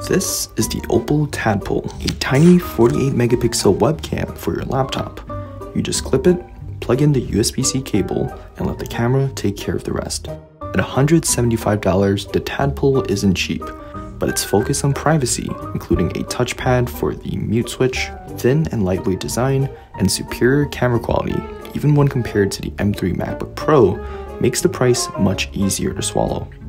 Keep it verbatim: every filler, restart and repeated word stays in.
This is the Opal Tadpole, a tiny forty-eight megapixel webcam for your laptop. You just clip it, plug in the U S B C cable, and let the camera take care of the rest. At one hundred seventy-five dollars, the Tadpole isn't cheap, but its focus on privacy, including a touchpad for the mute switch, thin and lightweight design, and superior camera quality, even when compared to the M three MacBook Pro, makes the price much easier to swallow.